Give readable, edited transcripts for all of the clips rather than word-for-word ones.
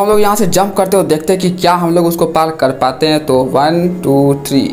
हम लोग यहाँ से जंप करते हो, देखते हैं कि क्या हम लोग उसको पार कर पाते हैं। तो 1 2 3।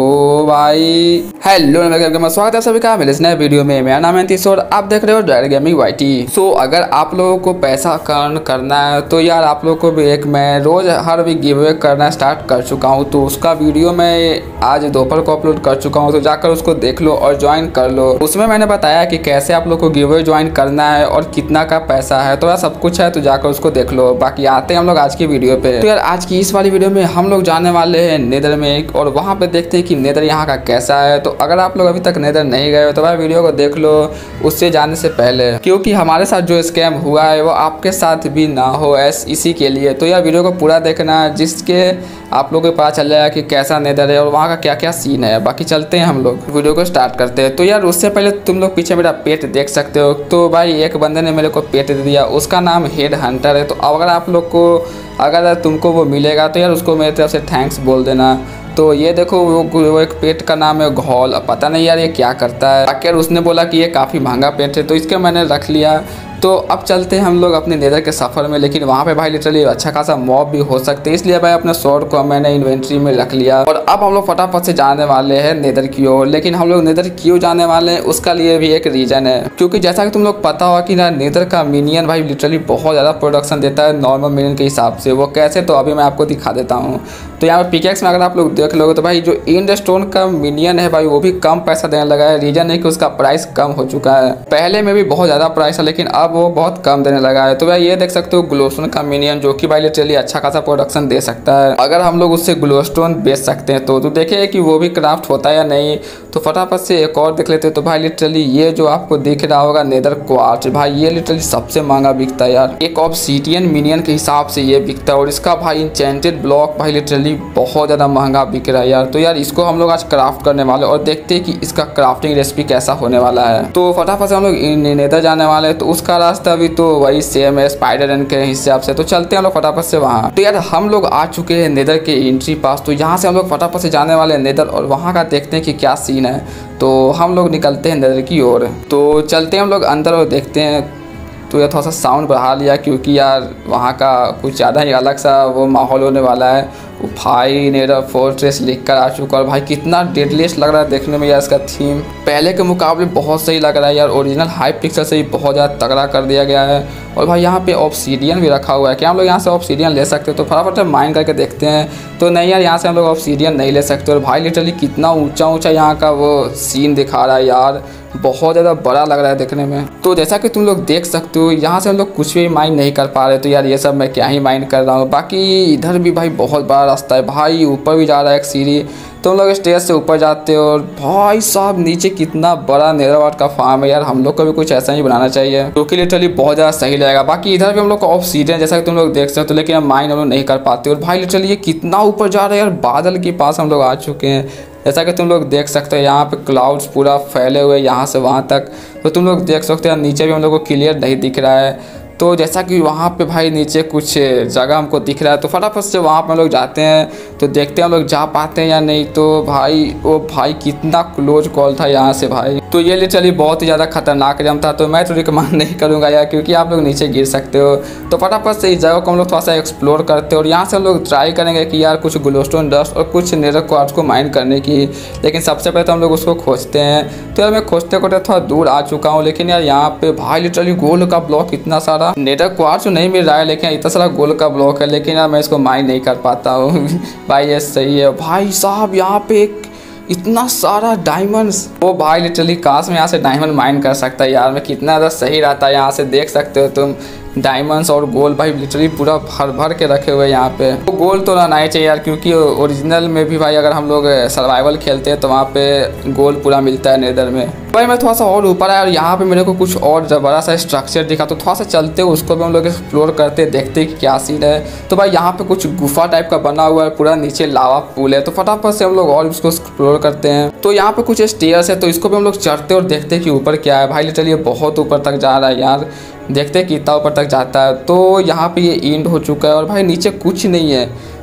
ओ भाई, हेलो नमस्कार, स्वागत है सभी का मेरे इस नए वीडियो में। मेरा नाम है अंतिश और आप देख रहे हो ड्राइवर गेमिंग वाईटी। सो अगर आप लोगों को पैसा अर्न करना है तो यार आप लोगों को भी एक मैं रोज हर वीक गिव अवे करना स्टार्ट कर चुका हूँ। तो उसका वीडियो मैं आज दोपहर को अपलोड कर चुका हूँ, तो जाकर उसको देख लो और ज्वाइन कर लो। उसमें मैंने बताया कि कैसे आप लोग को गिव अवे ज्वाइन करना है और कितना का पैसा है, तो यार सब कुछ है, तो जाकर उसको देख लो। बाकी आते हैं हम लोग आज की वीडियो पे। तो यार आज की इस वाली वीडियो में हम लोग जाने वाले हैं नेदर में और वहाँ पे देखते हैं कि नेदर यहाँ का कैसा है। तो अगर आप लोग अभी तक नेदर नहीं गए हो तो भाई वीडियो को देख लो उससे जाने से पहले, क्योंकि हमारे साथ जो स्कैम हुआ है वो आपके साथ भी ना हो इसी के लिए। तो यार वीडियो को पूरा देखना जिसके आप लोगों को पता चल जाएगा कि कैसा नेदर है और वहाँ का क्या क्या सीन है। बाकी चलते हैं हम लोग वीडियो को स्टार्ट करते हैं। तो यार उससे पहले तुम लोग पीछे मेरा पेट देख सकते हो। तो भाई एक बंदे ने मेरे को पेट दे दिया, उसका नाम हेड हंटर है। तो अगर आप लोग को अगर तुमको वो मिलेगा तो यार उसको मेरी तरफ से थैंक्स बोल देना। तो ये देखो वो एक पेट का नाम है घोल, पता नहीं यार ये क्या करता है। आखिर उसने बोला कि ये काफ़ी महंगा पेट है तो इसके मैंने रख लिया। तो अब चलते हैं हम लोग अपने नेदर के सफ़र में, लेकिन वहाँ पे भाई लिटरली अच्छा खासा मॉब भी हो सकते हैं, इसलिए भाई अपने स्वॉर्ड को मैंने इन्वेंट्री में रख लिया। और अब हम लोग फटाफट से जाने वाले हैं नेदर की ओर। लेकिन हम लोग नेदर क्यों जाने वाले हैं उसका लिए भी एक रीज़न है, क्योंकि जैसा कि तुम लोग पता होगा कि ना नेदर का मिनियन भाई लिटरली बहुत ज़्यादा प्रोडक्शन देता है नॉर्मल मिनियन के हिसाब से। वो कैसे, तो अभी मैं आपको दिखा देता हूँ। तो यहाँ पर पिकेक्स में अगर आप लोग देख लोगे तो भाई जो एंड स्टोन का मिनियन है भाई वो भी कम पैसा देने लगा है। रीजन है कि उसका प्राइस कम हो चुका है, पहले में भी बहुत ज़्यादा प्राइस है लेकिन अब वो बहुत कम देने लगा है। तो भाई ये देख सकते हो ग्लोस्टोन का मिनियन जो कि भाई लिटरली अच्छा खासा प्रोडक्शन दे सकता है अगर हम लोग उससे ग्लोस्टोन बेच सकते हैं। तो देखिए कि वो भी क्राफ्ट होता है या नहीं। तो फटाफट से एक और देख लेते हैं। तो भाई लिटरली ये जो आपको दिख रहा होगा नेदर क्वार्ट्ज, भाई ये लिटरली सबसे महंगा बिकता है यार। एक ऑब्सीडियन मिनियन के हिसाब से ये बिकता है और इसका भाई इंचेंटेड ब्लॉक भाई लिटरली बहुत ज़्यादा महंगा बिक रहा है यार। तो यार इसको हम लोग आज क्राफ्ट करने वाले और देखते हैं कि इसका क्राफ्टिंग रेसिपी कैसा होने वाला है। तो फटाफट से हम लोग नेदर जाने वाले हैं। तो उसका रास्ता भी तो वही सेम है स्पाइडर रन के हिसाब से। तो चलते हैं हम लोग फटाफट से वहाँ। तो यार हम लोग आ चुके हैं नेदर के एंट्री पास। तो यहाँ से हम लोग फटाफट से जाने वाले हैं नेदर और वहाँ का देखते हैं कि क्या सीन है। तो हम लोग निकलते हैं नेदर की ओर। तो चलते हैं हम लोग अंदर और देखते हैं। तो यार थोड़ा सा साउंड बढ़ा लिया क्योंकि यार वहाँ का कुछ ज़्यादा ही अलग सा वो माहौल होने वाला है। भाई नेदर फोर्ट्रेस लिख कर आ चुका और भाई कितना डेडलीस्ट लग रहा है देखने में यार। इसका थीम पहले के मुकाबले बहुत सही लग रहा है यार। ओरिजिनल हाई पिक्सल से ही बहुत ज़्यादा तगड़ा कर दिया गया है। और भाई यहाँ पे ऑब्सीडियन भी रखा हुआ है। क्या हम लोग यहाँ से ऑब्सीडियन ले सकते हो? तो फटाफट से माइन करके देखते हैं। तो नहीं यार यहाँ से हम लोग ऑब्सीडियन नहीं ले सकते। और भाई लिटरली कितना ऊंचा ऊंचा यहाँ का वो सीन दिखा रहा है यार, बहुत ज़्यादा बड़ा लग रहा है देखने में। तो जैसा कि तुम लोग देख सकते हो यहाँ से हम लोग कुछ भी माइन नहीं कर पा रहे। तो यार ये सब मैं क्या ही माइन कर रहा हूँ। बाकी इधर भी भाई बहुत बड़ा रास्ता है भाई, ऊपर भी जा रहा है एक सीढ़ी। तो हम लोग स्टेज से ऊपर जाते हो और भाई साहब नीचे कितना बड़ा नेदरवार्ट का फार्म है यार। हम लोग को भी कुछ ऐसा ही बनाना चाहिए जो कि लिटरली बहुत ज़्यादा सही लगेगा। बाकी इधर भी हम लोग को ऑब्सीडियन जैसा कि तुम लोग देख सकते हो, लेकिन हम माइन हम लोग नहीं कर पाते। और भाई लिटरली ये कितना ऊपर जा रहा है यार, बादल के पास हम लोग आ चुके हैं। जैसा कि तुम लोग देख सकते हो यहाँ पे क्लाउड्स पूरा फैले हुए यहाँ से वहाँ तक। तो तुम लोग देख सकते हो नीचे भी हम लोग को क्लियर नहीं दिख रहा है। तो जैसा कि वहाँ पे भाई नीचे कुछ जगह हमको दिख रहा है। तो फटाफट से वहाँ पे हम लोग जाते हैं तो देखते हैं हम लोग जा पाते हैं या नहीं। तो भाई ओ भाई कितना क्लोज कॉल था यहाँ से भाई। तो ये लिटरली बहुत ही ज़्यादा खतरनाक जम था। तो मैं तो रिकमेंड नहीं करूँगा यार क्योंकि आप लोग नीचे गिर सकते हो। तो फटाफट से इस जगह को हम लोग थोड़ा सा एक्सप्लोर करते हैं और यहाँ से हम लोग ट्राई करेंगे कि यार कुछ ग्लोस्टोन डस्ट और कुछ नेदर क्वार्ट्ज को माइन करने की। लेकिन सबसे पहले तो हम लोग उसको खोजते हैं। तो यार मैं खोजते खोजते थोड़ा दूर आ चुका हूँ, लेकिन यार यहाँ पे भाई लिटरली गोल्ड का ब्लॉक इतना सारा, नेदर क्वार्ट्ज नहीं मिल रहा है लेकिन इतना सारा गोल्ड का ब्लॉक है। लेकिन यार मैं इसको माइन नहीं कर पाता हूँ भाई। ये सही है भाई साहब, यहाँ पे एक इतना सारा डायमंड्स। वो भाई लिटरली काश में यहाँ से डायमंड माइन कर सकता है यार, मैं कितना ज़्यादा सही रहता है। यहाँ से देख सकते हो तुम डायमंड्स और गोल्ड भाई लिटरली पूरा भर भर के रखे हुए यहाँ पे। तो गोल्ड तो रहना ही चाहिए यार क्योंकि ओरिजिनल में भी भाई अगर हम लोग सर्वाइवल खेलते हैं तो वहाँ पे गोल्ड पूरा मिलता है नेदर में। भाई मैं थोड़ा सा और ऊपर आया और यहाँ पे मेरे को कुछ और बड़ा सा स्ट्रक्चर दिखा। तो थोड़ा सा चलते उसको भी हम लोग एक्सप्लोर करते देखते कि क्या सीन है। तो भाई यहाँ पे कुछ गुफा टाइप का बना हुआ है, पूरा नीचे लावा पूल है। तो फटाफट से हम लोग और उसको एक्सप्लोर करते हैं। तो यहाँ पे कुछ स्टेयर्स है तो इसको भी हम लोग चढ़ते और देखते कि ऊपर क्या है। भाई लिटरली बहुत ऊपर तक जा रहा है यार, देखते कितना ऊपर तक जाता है। तो यहाँ पे ये एंड हो चुका है और भाई नीचे कुछ नहीं है।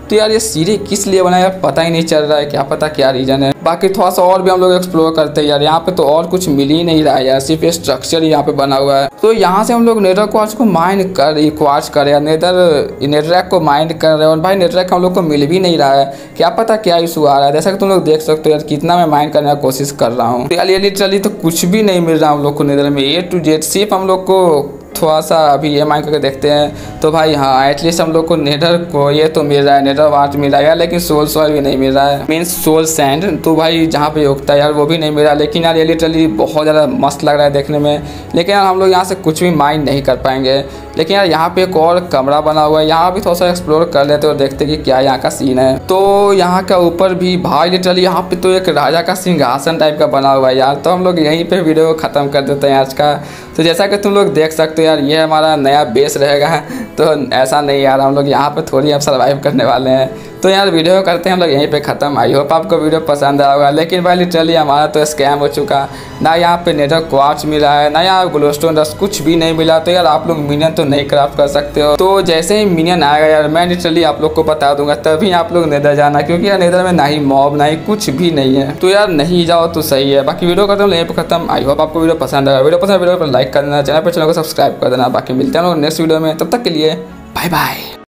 तो यार ये सीढ़ी किस लिए बनाया यार पता ही नहीं चल रहा है, क्या पता क्या रीज़न है। बाकी थोड़ा सा और भी हम लोग एक्सप्लोर करते हैं यार। यहाँ पे तो और कुछ मिल ही नहीं रहा है यार, सिर्फ ये स्ट्रक्चर ही यहाँ पे बना हुआ है। तो यहाँ से हम लोग नेदर क्वार्ट्ज को माइंड कर यार, नेदररैक को माइंड कर रहे हैं और भाई नेदररैक हम लोग को मिल भी नहीं रहा है, क्या पता क्या इशू आ रहा है। जैसा कि तुम लोग देख सकते हो यार कितना मैं माइंड करने की कोशिश कर रहा हूँ। तो यार लिटरली तो कुछ भी नहीं मिल रहा हम लोग को नेदर में, A to Z। सिर्फ हम लोग को थोड़ा सा अभी ये माइंड करके देखते हैं तो भाई हाँ एटलीस्ट हम लोग को नेदर को ये तो मिल रहा है, नेदर वार्ट मिल रहा है यार, लेकिन सोल सॉइल भी नहीं मिल रहा है, मीन्स सोल सैंड। तो भाई जहाँ पे उगता है यार वो भी नहीं मिल रहा। लेकिन यार ये लिटरली बहुत ज़्यादा मस्त लग रहा है देखने में, लेकिन यार हम लोग यहाँ से कुछ भी माइंड नहीं कर पाएंगे। लेकिन यार यहाँ पे एक और कमरा बना हुआ है, यहाँ भी थोड़ा सा एक्सप्लोर कर लेते और देखते कि क्या यहाँ का सीन है। तो यहाँ का ऊपर भी भाई लिटरली यहाँ पे तो एक राजा का सिंहासन टाइप का बना हुआ है यार। तो हम लोग यहीं पे वीडियो को ख़त्म कर देते हैं आज का। तो जैसा कि तुम लोग देख सकते हो यार ये हमारा नया बेस रहेगा, तो ऐसा नहीं यार हम लोग यहाँ पे थोड़ी अब सर्वाइव करने वाले हैं। तो यार वीडियो करते हैं हम लोग यहीं पे ख़त्म। आई होप आपको वीडियो पसंद आया होगा। लेकिन भाई लिटरली हमारा तो स्कैम हो चुका, ना यहाँ पे नेदर क्वार्ट्ज मिला है, ना यहाँ ग्लोस्टोन डस्ट, कुछ भी नहीं मिला। तो यार आप लोग मिनियन तो नहीं क्राफ्ट कर सकते हो। तो जैसे ही मिनियन आएगा यार मैं लिटरली आप लोग को बता दूंगा, तभी आप लोग नेदर जाना, क्योंकि यार नेदर में ना ही मॉब ना ही कुछ भी नहीं है। तो यार नहीं जाओ तो सही है। बाकी वीडियो करते हैं यहीं पर खत्म। आई होप आपको वीडियो पसंद आएगा। वीडियो पसंद वीडियो पर लाइक कर देना, चैनल को सब्सक्राइब कर देना। बाकी मिलते हैं लोग नेक्स्ट वीडियो में, तब तक के लिए बाय बाय।